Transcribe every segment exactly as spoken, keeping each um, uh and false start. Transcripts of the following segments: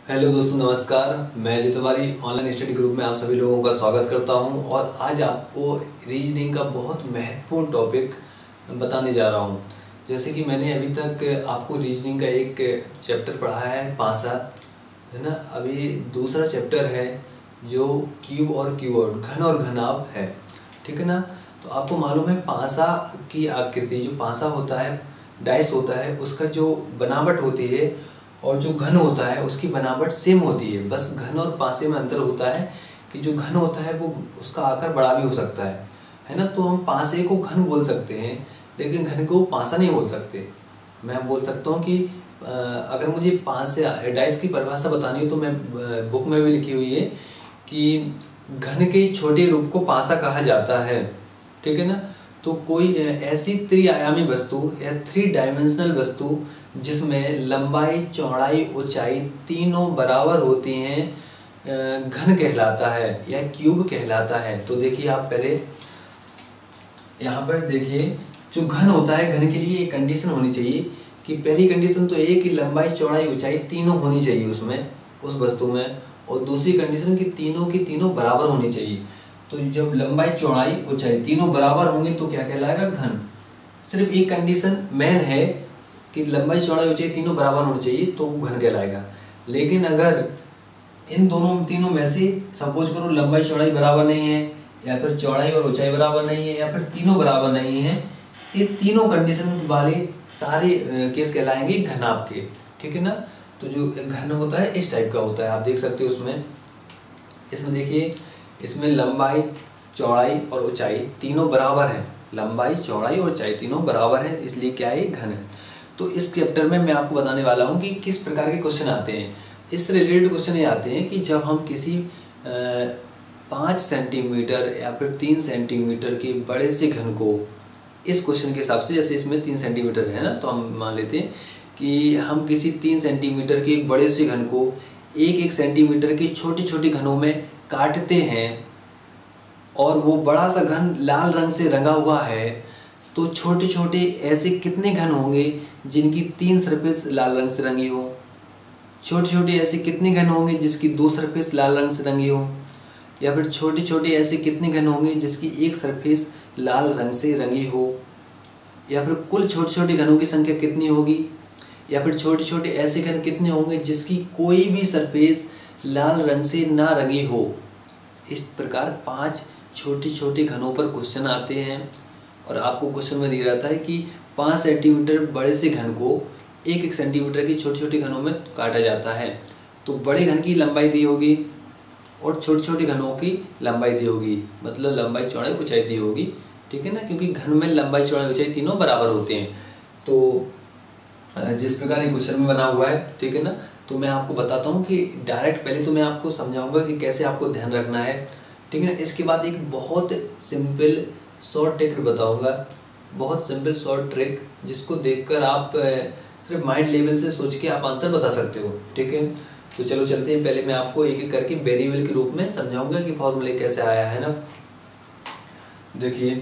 Hello दोस्तों, नमस्कार। मैं Ajay Tiwari online study group में आप सभी लोगों का स्वागत करता हूं और आज आपको रीजनिंग का बहुत महत्वपूर्ण टॉपिक बताने जा रहा हूं। जैसे कि मैंने अभी तक आपको रीजनिंग का एक चैप्टर पढ़ा है, पासा, है ना। अभी दूसरा चैप्टर है जो क्यूब और कीवर्ड, घन और घनाभ है, ठीक है ना। तो आपको मालूम है पासा की आकृति, जो पासा होता है, डाइस होता है, उसका जो बनावट होती है और जो घन होता है उसकी बनावट सेम होती है। बस घन और पासे में अंतर होता है कि जो घन होता है वो उसका आकार बड़ा भी हो सकता है है ना। तो हम पासे को घन बोल सकते हैं लेकिन घन को पासा नहीं बोल सकते। मैं बोल सकता हूँ कि अगर मुझे पासे डाइस की परिभाषा बतानी हो तो मैं बुक में भी लिखी हुई है कि घन के छोटे रूप को पासा कहा जाता है, ठीक है ना। तो कोई ऐसी त्रिआयामी वस्तु या थ्री डायमेंशनल वस्तु जिसमें लंबाई, चौड़ाई, ऊंचाई तीनों बराबर होती हैं घन कहलाता है या क्यूब कहलाता है। तो देखिए, आप पहले यहाँ पर देखिए, जो घन होता है, घन के लिए एक कंडीशन होनी चाहिए कि पहली कंडीशन तो ये कि लंबाई, चौड़ाई, ऊंचाई तीनों होनी चाहिए उसमें, उस वस्तु में। और दूसरी कंडीशन कि तीनों की तीनों बराबर होनी चाहिए। तो जब लंबाई, चौड़ाई, ऊंचाई तीनों बराबर होंगे तो क्या कहलाएगा? घन। सिर्फ एक कंडीशन मेन है कि लंबाई, चौड़ाई, ऊंचाई तीनों बराबर होनी चाहिए तो वो घन कहलाएगा। लेकिन अगर इन दोनों तीनों में से सपोज करो लंबाई, चौड़ाई बराबर नहीं है, या फिर चौड़ाई और ऊंचाई बराबर नहीं है, या फिर तीनों बराबर नहीं है, ये तीनों कंडीशन वाले सारे केस कहलाएंगे घनाभ के, ठीक है ना। तो जो घन होता है इस टाइप का होता है, आप देख सकते हो उसमें। इसमें देखिए, इसमें लंबाई, चौड़ाई और ऊंचाई तीनों बराबर है। लंबाई, चौड़ाई और ऊंचाई तीनों बराबर है, इसलिए क्या है? घन है। तो इस चैप्टर में मैं आपको बताने वाला हूँ कि किस प्रकार के क्वेश्चन आते हैं। इससे रिलेटेड क्वेश्चन ये आते हैं कि जब हम किसी पाँच सेंटीमीटर या फिर तीन सेंटीमीटर के बड़े से घन को, इस क्वेश्चन के हिसाब से, जैसे इसमें तीन सेंटीमीटर है ना, तो हम मान लेते हैं कि हम किसी तीन सेंटीमीटर के एक बड़े से घन को एक एक सेंटीमीटर की छोटी छोटी घनों में काटते हैं और वो बड़ा सा घन लाल रंग से रंगा हुआ है। तो छोटे छोटे ऐसे कितने घन होंगे जिनकी तीन सरफेस लाल रंग से रंगी हो? छोटे छोटे ऐसे कितने घन होंगे जिसकी दो सरफेस लाल रंग से रंगी हो? या फिर छोटे छोटे ऐसे कितने घन होंगे जिसकी एक सरफेस लाल रंग से रंगी हो? या फिर कुल छोटे छोटे घनों की संख्या कितनी होगी? या फिर छोटे छोटे ऐसे घन कितने होंगे जिसकी कोई भी सरफेस लाल रंग से ना रंगी हो? इस प्रकार पांच छोटे छोटे घनों पर क्वेश्चन आते हैं और आपको क्वेश्चन में दिया जाता है कि पाँच सेंटीमीटर बड़े से घन को एक एक सेंटीमीटर की छोटे छोटे घनों में काटा जाता है। तो बड़े घन की लंबाई दी होगी और छोटे छोटे घनों की लंबाई दी होगी, मतलब लंबाई, चौड़ाई, ऊंचाई दी होगी, ठीक है ना, क्योंकि घन में लंबाई, चौड़ाई, ऊंचाई तीनों बराबर होते हैं। तो जिस प्रकार ये क्वेश्चन में बना हुआ है, ठीक है ना, तो मैं आपको बताता हूँ कि डायरेक्ट पहले तो मैं आपको समझाऊंगा कि कैसे आपको ध्यान रखना है, ठीक है ना। इसके बाद एक बहुत सिंपल शॉर्ट ट्रिक बताऊंगा, बहुत सिंपल शॉर्ट ट्रिक, जिसको देखकर आप सिर्फ माइंड लेवल से सोच के आप आंसर बता सकते हो, ठीक है। तो चलो चलते हैं। पहले मैं आपको एक एक करके वेरिएबल के रूप में समझाऊंगा कि फॉर्मूले कैसे आया है ना। देखिए,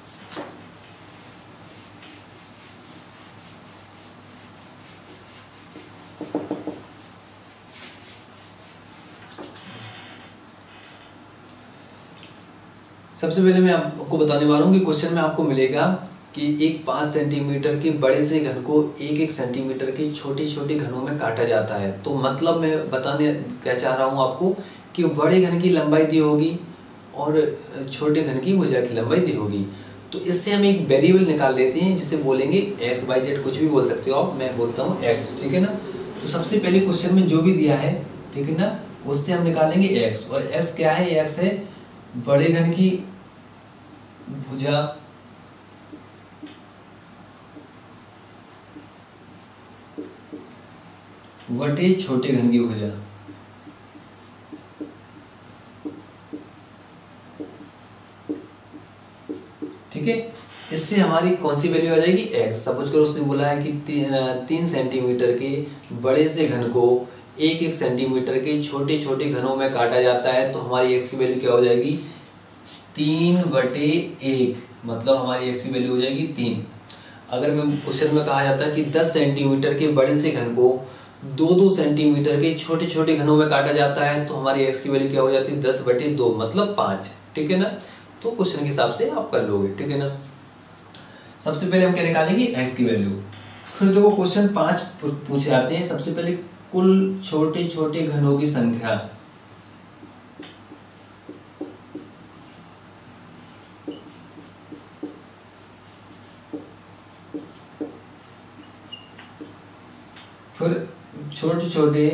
सबसे पहले मैं आपको बताने वाला हूँ कि क्वेश्चन में आपको मिलेगा कि एक पाँच सेंटीमीटर के बड़े से घन को एक एक सेंटीमीटर की छोटी छोटी घनों में काटा जाता है। तो मतलब मैं बताने क्या चाह रहा हूँ आपको कि बड़े घन की लंबाई दी होगी और छोटे घन की भुजा की लंबाई दी होगी। तो इससे हम एक वेरिएबल निकाल लेते हैं जिसे बोलेंगे एक्स वाई जेड, कुछ भी बोल सकते हो आप, मैं बोलता हूँ एक्स, ठीक है ना। तो सबसे पहले क्वेश्चन में जो भी दिया है, ठीक है ना, उससे हम निकालेंगे एक्स। और एक्स क्या है? एक्स है बड़े घन की भुजा वटे छोटे घन की भुजा, ठीक है। इससे हमारी कौन सी वैल्यू आ जाएगी? एक्स। सपोज करो उसने बोला है कि ती, तीन सेंटीमीटर के बड़े से घन को एक एक सेंटीमीटर के छोटे छोटे घनों में काटा जाता है। तो हमारी एक्स की वैल्यू क्या हो जाएगी? तीन बटे एक, मतलब हमारी एक्स की वैल्यू हो जाएगी तीन। अगर मैं क्वेश्चन में कहा जाता है कि दस सेंटीमीटर के बड़े से घन को दो दो सेंटीमीटर के छोटे छोटे घनों में काटा जाता है तो हमारी एक्स की वैल्यू क्या हो जाती है, दस बटे दो मतलब पाँच। ठीक है ना, तो क्वेश्चन के हिसाब से आप कर लोगे। ठीक है ना, सबसे पहले हम क्या निकालेंगे, एक्स की वैल्यू। फिर देखो क्वेश्चन पाँच पूछे जाते हैं। सबसे पहले कुल छोटे छोटे घनों की संख्या, फिर छोटे छोटे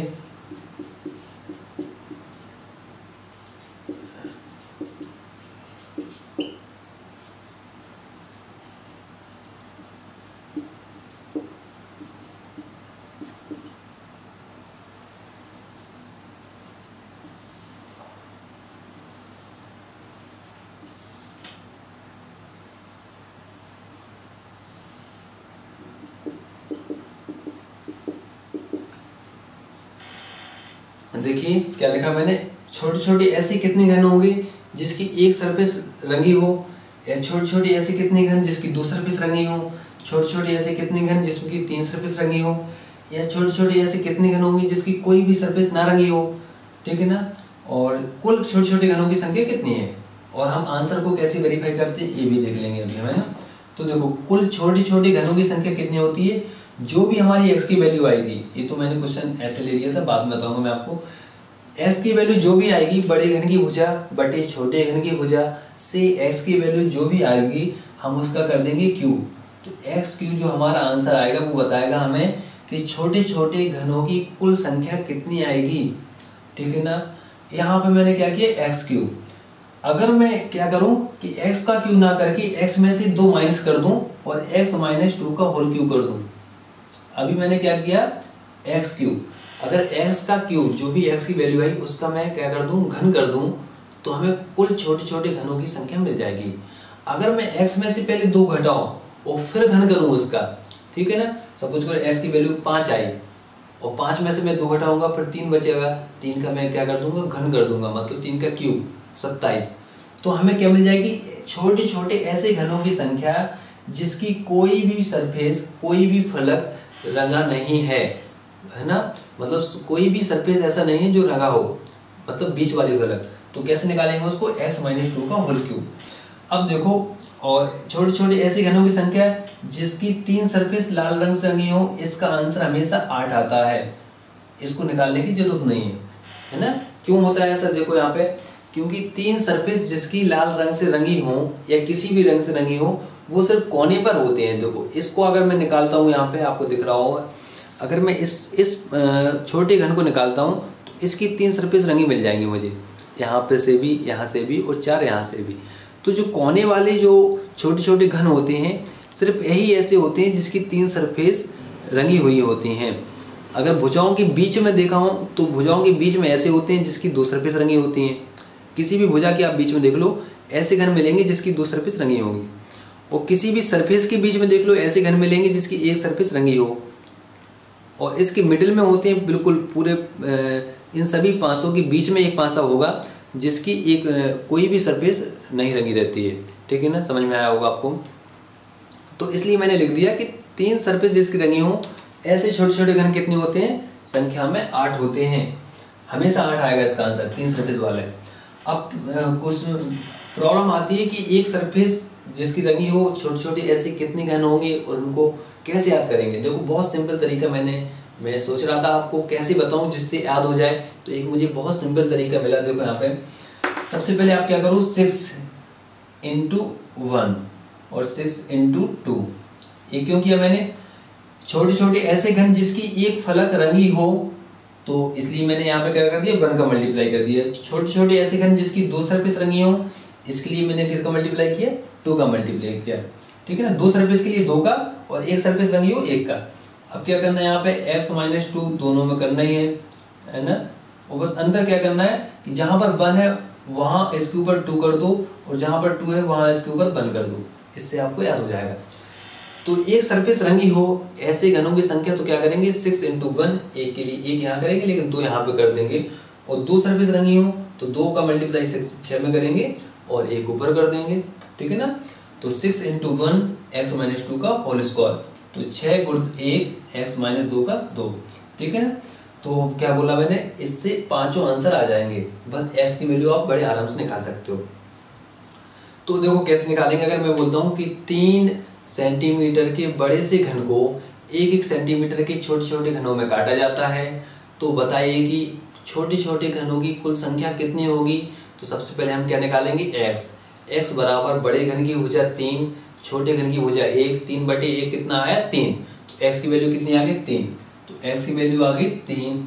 देखिए क्या लिखा मैंने, छोटी छोटी ऐसी कितनी घन होंगी जिसकी एक सरफेस रंगी हो, या छोटी छोटी ऐसी कितनी घन जिसकी दो सरफेस रंगी हो, छोटी छोटी ऐसी कितनी घन जिसकी तीन सरफेस रंगी हो, या छोटी छोटी ऐसी कितनी घन होंगी जिसकी कोई भी सरफेस ना रंगी हो। ठीक है ना, और कुल छोटे छोटे घनों की संख्या कितनी है, और हम आंसर को कैसे वेरीफाई करते हैं ये भी देख लेंगे अभी, है ना। तो देखो कुल छोटी छोटी घनों की संख्या कितनी होती है, जो भी हमारी एक्स की वैल्यू आएगी, ये तो मैंने क्वेश्चन ऐसे ले लिया था, बाद में बताऊंगा मैं आपको। एक्स की वैल्यू जो भी आएगी बड़े घन की भुजा बटे छोटे घन की भुजा से एक्स की वैल्यू जो भी आएगी हम उसका कर देंगे क्यू। तो एक्स क्यू जो हमारा आंसर आएगा वो बताएगा हमें कि छोटे छोटे घनों की कुल संख्या कितनी आएगी। ठीक है ना, यहाँ पे मैंने क्या किया, एक्स क्यू। अगर मैं क्या करूं कि x का क्यू ना करके x में से दो माइनस कर दूं और x माइनस टू का होल क्यू कर दूं। अभी मैंने क्या किया, x क्यू। अगर x का क्यू जो भी x की वैल्यू आई उसका मैं क्या कर दूं, घन कर दूं, तो हमें कुल छोटे छोटे घनों की संख्या मिल जाएगी। अगर मैं x में से पहले दो घटाऊं और फिर घन करूं उसका, ठीक है ना, सपोज करो x की वैल्यू पाँच आई और पाँच में से मैं दो घटाऊंगा फिर तीन बचेगा, तीन का मैं क्या कर दूंगा, घन कर दूंगा, मतलब तीन का क्यूब सत्ताईस। तो हमें क्या मिल जाएगी, छोटे छोटे ऐसे घनों की संख्या जिसकी कोई भी सरफेस कोई भी फलक रंगा नहीं है, है ना, मतलब कोई भी सरफेस ऐसा नहीं है जो रंगा हो, मतलब बीच वाली फलक। तो कैसे निकालेंगे उसको, x माइनस टू का होल क्यूब। अब देखो, और छोटे छोटे ऐसे घनों की संख्या जिसकी तीन सरफेस लाल रंग से रंगी हो, इसका आंसर हमेशा आठ आता है, इसको निकालने की जरूरत नहीं है, है ना। क्यों होता है ऐसा, देखो यहाँ पे, क्योंकि तीन सरफेस जिसकी लाल रंग से रंगी हो या किसी भी रंग से रंगी हो वो सिर्फ कोने पर होते हैं। देखो इसको अगर मैं निकालता हूँ, यहाँ पे आपको दिख रहा होगा, अगर मैं इस इस छोटे घन को निकालता हूँ तो इसकी तीन सरफेस रंगी मिल जाएंगी मुझे, यहाँ पे से भी, यहाँ से भी और चार यहाँ से भी। तो जो कोने वाले जो छोटे छोटे घन होते हैं सिर्फ यही ऐसे होते हैं जिसकी तीन सरफेस रंगी हुई होती हैं। अगर भुजाओं के बीच में देखा हूँ तो भुजाओं के बीच में ऐसे होते हैं जिसकी दो सरफेस रंगी होती हैं। किसी भी भुजा के आप बीच में देख लो, ऐसे घन मिलेंगे जिसकी दो सरफेस रंगी होगी, और किसी भी सरफेस के बीच में देख लो ऐसे घन मिलेंगे जिसकी एक सरफेस रंगी हो, और इसके मिडिल में होते हैं बिल्कुल पूरे इन सभी पांचों के बीच में एक पांसा होगा जिसकी एक कोई भी सरफेस नहीं रंगी रहती है। ठीक है ना, समझ में आया होगा आपको। तो इसलिए मैंने लिख दिया कि तीन सरफेस जिसकी रंगी हो, ऐसे छोटे छोटे घन कितने होते हैं, संख्या में आठ होते हैं, हमेशा आठ आएगा इसका आंसर, तीन सरफेस वाले। अब कुछ प्रॉब्लम आती है कि एक सरफेस जिसकी रंगी हो, छोटे छोटे ऐसे कितने घन होंगे और उनको कैसे याद करेंगे। देखो बहुत सिंपल तरीका, मैंने मैं सोच रहा था आपको कैसे बताऊं जिससे याद हो जाए, तो एक मुझे बहुत सिंपल तरीका मिला। देखो यहाँ पे सबसे पहले आप क्या करो, सिक्स इंटू वन और सिक्स इंटू टू। ये क्यों किया मैंने, छोटे छोटे ऐसे घन जिसकी एक फलक रंगी हो, तो इसलिए मैंने यहाँ पे क्या कर दिया, वन का मल्टीप्लाई कर दिया। छोटे छोटे ऐसे घन जिसकी दो सरफेस रंगी हो, इसके लिए मैंने किसका मल्टीप्लाई किया, टू का मल्टीप्लाई किया। ठीक है ना, दो सरफेस के लिए दो का और एक सरफेस रंगी हो एक का। अब क्या करना है, यहाँ पे x माइनस टू दोनों में करना ही है, है ना। और बस अंतर क्या करना है कि जहां पर वन है वहां इसके ऊपर टू कर दो, और जहां पर टू है वहां इसके ऊपर वन कर दो, इससे आपको याद हो जाएगा। तो एक सरफेस रंगी हो ऐसे घनों की संख्या, तो क्या करेंगे, सिक्स इंटू वन, एक के लिए एक यहाँ करेंगे लेकिन दो यहाँ पे कर देंगे, और दो सरफेस रंगी हो तो दो का मल्टीप्लाई सिक्स छः में करेंगे और एक ऊपर कर देंगे। ठीक है ना, तो six into one x minus two का होल स्क्वायर, तो छः गुण एक एक्स माइनस दो का दो। ठीक है ना। तो क्या बोला मैंने, इससे पांचों आंसर आ जाएंगे। बस एक्स की वैल्यू आप बड़े आराम से निकाल सकते हो। तो देखो कैसे निकालेंगे। अगर मैं बोलता हूँ कि तीन सेंटीमीटर के बड़े से घन को एक एक सेंटीमीटर के छोटे छोटे घनों में काटा जाता है, तो बताइए कि छोटे छोटे घनों की कुल संख्या कितनी होगी। तो सबसे पहले हम क्या निकालेंगे, एक्स। एक्स बराबर बड़े घन की भुजा तीन, छोटे घन की भुजा एक, तीन बटे एक कितना आया, तीन। एक्स की वैल्यू कितनी आ गई, तीन। तो एक्स की वैल्यू आ गई तीन,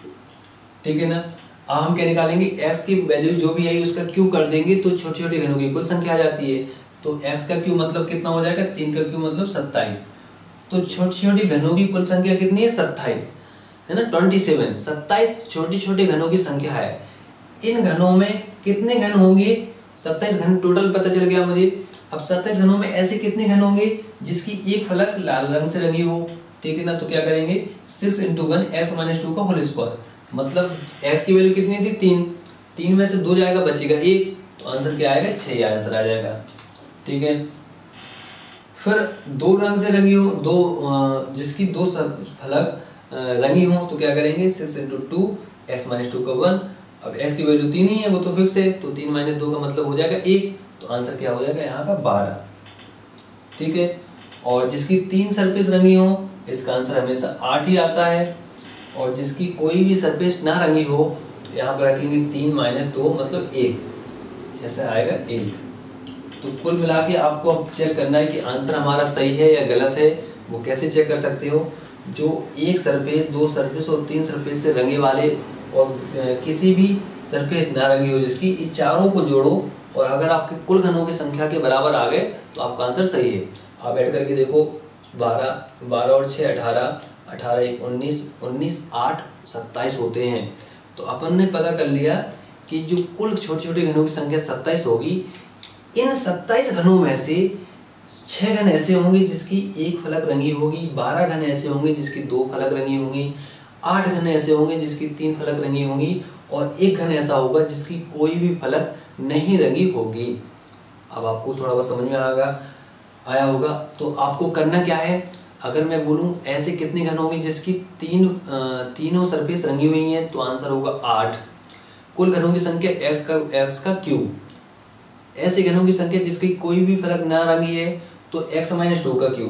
ठीक है ना। अब हम क्या निकालेंगे, एक्स की वैल्यू जो भी है उसका क्यू कर देंगे तो छोटे छोटे घनों की कुल संख्या आ जाती है। तो एक्स का क्यू मतलब कितना हो जाएगा, तीन का क्यू मतलब सत्ताईस। तो छोटी छोटी घनों की कुल संख्या कितनी है, सत्ताईस, है ना, ट्वेंटी सेवन। सत्ताईस छोटे छोटे घनों की संख्या है। इन घनों में कितने घन होंगे, सत्ताईस घन टोटल पता चल गया मुझे। अब सत्ताईस घनों में ऐसे कितने घन होंगे जिसकी एक फलक लाल रंग से रंगी हो, ठीक है ना। तो क्या करेंगे, six into one x minus two का होल स्क्वायर, मतलब एक्स की वैल्यू कितनी थी, तीन। तीन में से दो जाएगा, बचेगा एक, तो आंसर क्या आएगा, छह आंसर आ जाएगा, ठीक है। फिर दो रंग से रंगी हो, दो जिसकी दो फलक रंगी हो, तो क्या करेंगे, six into two x minus two का वन। अब एक्स की वैल्यू तीन ही है, वो तो फिक्स है, तो तीन माइनस दो का मतलब हो जाएगा एक, तो आंसर क्या हो जाएगा यहाँ का बारह, ठीक है। और जिसकी तीन सरफेस रंगी हो, इसका आंसर हमेशा आठ ही आता है। और जिसकी कोई भी सरफेस ना रंगी हो, तो यहाँ पर रखेंगे तीन माइनस दो मतलब एक, ऐसा आएगा एक। तो कुल मिला के आपको अब चेक करना है कि आंसर हमारा सही है या गलत है। वो कैसे चेक कर सकते हो, जो एक सरफेस, दो सरफेस और तीन सरफेस से रंगे वाले और किसी भी सरफेस ना रंगी हो जिसकी, इस चारों को जोड़ो और अगर आपके कुल घनों की संख्या के बराबर आ गए तो आपका आंसर सही है। आप ऐड करके देखो, बारह बारह और छः अठारह, अठारह एक उन्नीस, उन्नीस आठ सत्ताईस होते हैं। तो अपन ने पता कर लिया कि जो कुल छोटे छोटे घनों की संख्या सत्ताईस होगी। इन सत्ताईस घनों में से छह घन ऐसे होंगे जिसकी एक फलक रंगी होगी, बारह घन ऐसे होंगे जिसकी दो फलक रंगी होंगी, आठ घन ऐसे होंगे जिसकी तीन फलक रंगी होंगी और एक घन ऐसा होगा जिसकी कोई भी फलक नहीं रंगी होगी। अब आपको थोड़ा बहुत समझ में आएगा आया होगा। तो आपको करना क्या है, अगर मैं बोलूं ऐसे कितने घन होंगे जिसकी तीन तीनों सरफेस रंगी हुई हैं, तो आंसर होगा आठ। कुल घनों की संख्या एक्स का एक्स का क्यू। ऐसे घनों की संख्या जिसकी कोई भी फलक ना रंगी है, तो एक्स माइनस टू का क्यू।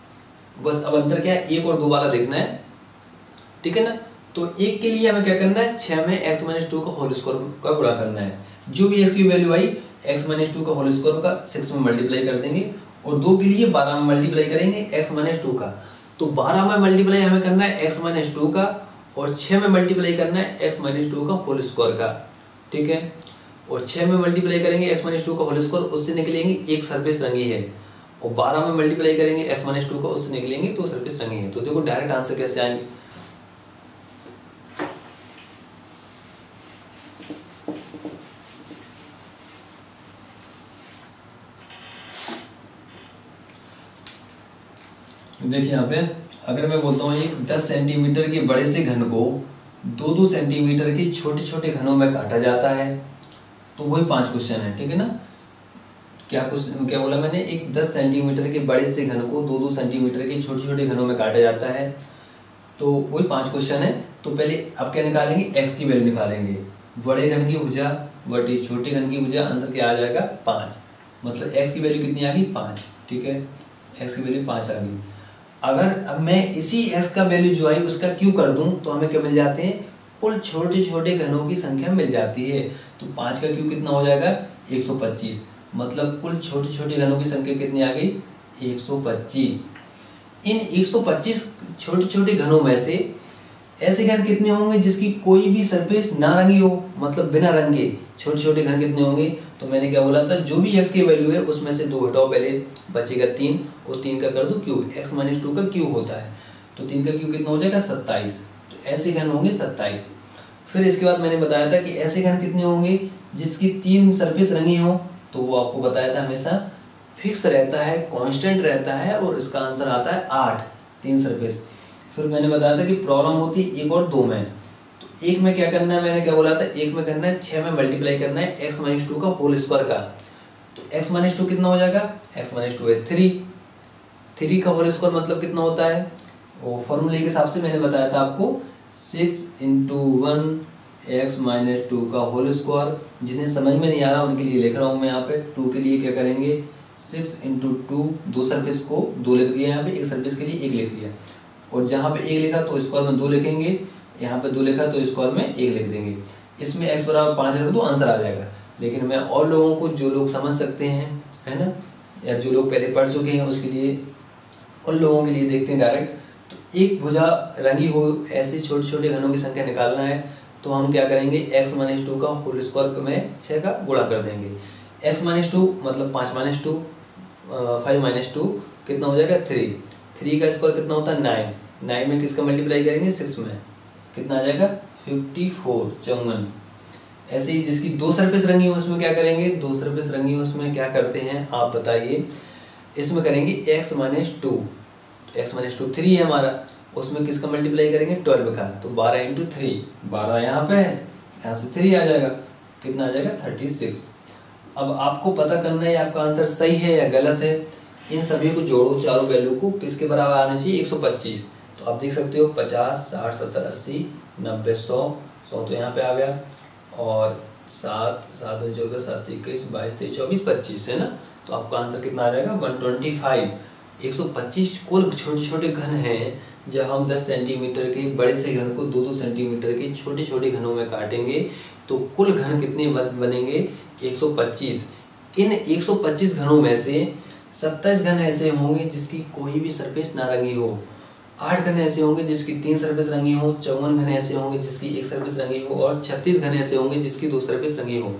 बस अब अंतर क्या है, एक और दो वाला देखना है, ठीक है ना। तो एक के लिए हमें क्या करना है, छह में एक्स माइनस टू का होल स्क्वायर का गुणा करना है। जो भी एक्स की वैल्यू आई, एक्स माइनस टू का होल स्क्वायर का सिक्स में मल्टीप्लाई कर देंगे और दो के लिए बारह में मल्टीप्लाई करेंगे एक्स माइनस टू का। तो बारह में मल्टीप्लाई हमें करना है एक्स माइनस टू का और छह में मल्टीप्लाई करना है एक्स माइनस टू का होल स्क्वायर का, ठीक है। और छह में मल्टीप्लाई करेंगे एक्स माइनस टू का होल स्क्वायर, उससे निकलेंगे एक सरफेस रंगी है। और बारह में मल्टीप्लाई करेंगे एक्स माइनस टू का, उससे निकलेंगे तो सरफेस रंगी है। तो देखो डायरेक्ट आंसर कैसे आएंगे। देखिए यहाँ पे अगर मैं बोलता हूँ एक दस सेंटीमीटर के बड़े से घन को दो दो सेंटीमीटर के छोटे छोटे घनों में काटा जाता है, तो वही पांच क्वेश्चन है, ठीक है ना। क्या कुछ क्या बोला मैंने, एक दस सेंटीमीटर के बड़े से घन को दो दो सेंटीमीटर के छोटे छोटे घनों में काटा जाता है, तो वही पांच क्वेश्चन है। तो पहले आप क्या निकालेंगे, एक्स की वैल्यू निकालेंगे। बड़े घन की भुजा बटे छोटे घन की भुजा, आंसर क्या आ जाएगा, पाँच। मतलब एक्स की वैल्यू कितनी आ गई, पाँच, ठीक है। एक्स की वैल्यू पाँच आ गई। अगर अब मैं इसी x का वैल्यू जो आई उसका q कर दूं, तो हमें क्या मिल जाते हैं, कुल छोटे छोटे घनों की संख्या मिल जाती है। तो पाँच का q कितना हो जाएगा, एक सौ पच्चीस। मतलब कुल छोटे छोटे घनों की संख्या कितनी आ गई, एक सौ पच्चीस। इन एक सौ पच्चीस छोटे छोटे घनों में से ऐसे घन कितने होंगे जिसकी कोई भी सरफेस ना रंगी हो, मतलब बिना रंग के छोटे छोटे घन कितने होंगे। तो मैंने क्या बोला था, जो भी x की वैल्यू है उसमें से दो घटाओ, पहले बचेगा तीन और तीन का कर दो q, x माइनस टू का q होता है। तो तीन का q कितना हो जाएगा, सत्ताईस। तो ऐसे घन होंगे सत्ताईस। फिर इसके बाद मैंने बताया था कि ऐसे घन कितने होंगे जिसकी तीन सरफेस रंगी हो, तो वो आपको बताया था हमेशा फिक्स रहता है, कॉन्स्टेंट रहता है और इसका आंसर आता है आठ, तीन सरफेस। फिर मैंने बताया था कि प्रॉब्लम होती है एक और दो में। तो एक में क्या करना है, मैंने क्या बोला था, एक में करना है छः में मल्टीप्लाई करना है एक्स माइनस टू का होल स्क्वायर का। तो एक्स माइनस टू कितना हो जाएगा, एक्स माइनस टू है थ्री। थ्री का होल स्क्वायर मतलब कितना होता है, वो फॉर्मूले के हिसाब से मैंने बताया था आपको six into one x minus two का होल स्क्वायर। जिन्हें समझ में नहीं आ रहा उनके लिए लिख रहा हूँ मैं यहाँ पे। टू के लिए क्या करेंगे, सिक्स इंटू टू, दो सरफेस को दो लिख दिया यहाँ पे, एक सरफेस के लिए एक लिख दिया। और जहाँ पे एक लिखा तो स्क्वायर में दो लिखेंगे, यहाँ पे दो लिखा तो स्क्वायर में एक लिख देंगे। इसमें एक्स बराबर पाँच रख दो, आंसर आ जाएगा। लेकिन मैं और लोगों को, जो लोग समझ सकते हैं, है ना, या जो लोग पहले पढ़ चुके हैं, उसके लिए, उन लोगों के लिए देखते हैं डायरेक्ट। तो एक भुजा रंगी हो ऐसे छोटे छोटे घनों की संख्या निकालना है तो हम क्या करेंगे, एक्स माइनस टू का होल स्क्वायर में छः का गुणा कर देंगे। एक्स माइनस टू मतलब पाँच minus two, five minus two कितना हो जाएगा, थ्री। थ्री का स्क्वायर कितना होता है, नाइन। नाइन में किसका मल्टीप्लाई करेंगे, सिक्स में, कितना आ जाएगा, फिफ्टी फोर, चौवन। ऐसे ही जिसकी दो सरफेस रंगी हो उसमें क्या करेंगे, दो सरफेस रंगी हो उसमें क्या करते हैं आप बताइए। इसमें करेंगे x minus two, x minus two three है हमारा, उसमें किसका मल्टीप्लाई करेंगे, ट्वेल्व का। तो बारह इंटू थ्री, बारह यहाँ पे है, यहाँ से थ्री आ जाएगा, कितना आ जाएगा, थर्टी सिक्स। अब आपको पता करना है आपका आंसर सही है या गलत है। इन सभी को जोड़ो, चारों वैल्यू को, किसके बराबर आना चाहिए, एक सौ पच्चीस। तो आप देख सकते हो पचास, साठ, सत्तर, अस्सी, नब्बे, सौ। सौ तो यहाँ पे आ गया, और सात, सात चौदह, सात इक्कीस, बाईस, तेईस, चौबीस, पच्चीस, है ना। तो आपका आंसर कितना आ जाएगा, वन ट्वेंटी फाइव। एक सौ पच्चीस कुल छोटे छोटे घन हैं। जब हम दस सेंटीमीटर के बड़े से घन को दो दो सेंटीमीटर के छोटे छोटे घनों में काटेंगे तो कुल घन कितने बनेंगे, एक सौ पच्चीस। इन एक सौ पच्चीस घनों में से सत्ताईस घन ऐसे होंगे जिसकी कोई भी सरफेस ना रंगी हो, आठ घन ऐसे होंगे जिसकी तीन सरफेस रंगी हो, चौवन घन ऐसे होंगे जिसकी एक सरफेस रंगी हो, और छत्तीस घन ऐसे होंगे जिसकी दो सरफेस रंगी हो।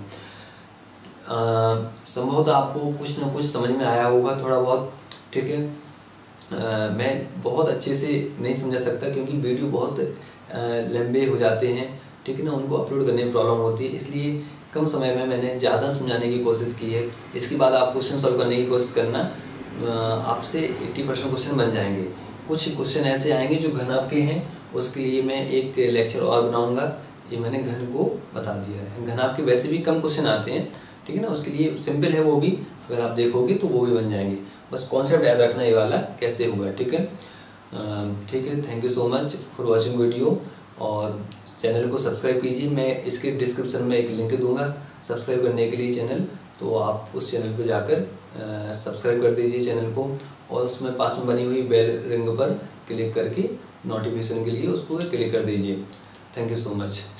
संभवतः आपको कुछ ना कुछ समझ में आया होगा थोड़ा बहुत, ठीक है। आ, मैं बहुत अच्छे से नहीं समझा सकता क्योंकि वीडियो बहुत लंबे हो जाते हैं, ठीक है ना, उनको अपलोड करने में प्रॉब्लम होती है, इसलिए कम समय में मैंने ज़्यादा समझाने की कोशिश की है। इसके बाद आप क्वेश्चन सॉल्व करने की कोशिश करना, आपसे अस्सी परसेंट क्वेश्चन बन जाएंगे। कुछ क्वेश्चन ऐसे आएंगे जो घन आपके हैं, उसके लिए मैं एक लेक्चर और बनाऊंगा। ये मैंने घन को बता दिया है। घन आपके वैसे भी कम क्वेश्चन आते हैं, ठीक है ना, उसके लिए सिंपल है वो भी, अगर आप देखोगे तो वो भी बन जाएंगे। बस कॉन्सेप्ट याद रखना ये वाला कैसे होगा, ठीक है। ठीक है, thank you so much for watching video, और चैनल को सब्सक्राइब कीजिए। मैं इसके डिस्क्रिप्शन में एक लिंक दूंगा सब्सक्राइब करने के लिए चैनल, तो आप उस चैनल पर जाकर सब्सक्राइब कर दीजिए चैनल को, और उसमें पास में बनी हुई बेल रिंग पर क्लिक करके नोटिफिकेशन के लिए उसको क्लिक कर दीजिए। Thank you so much.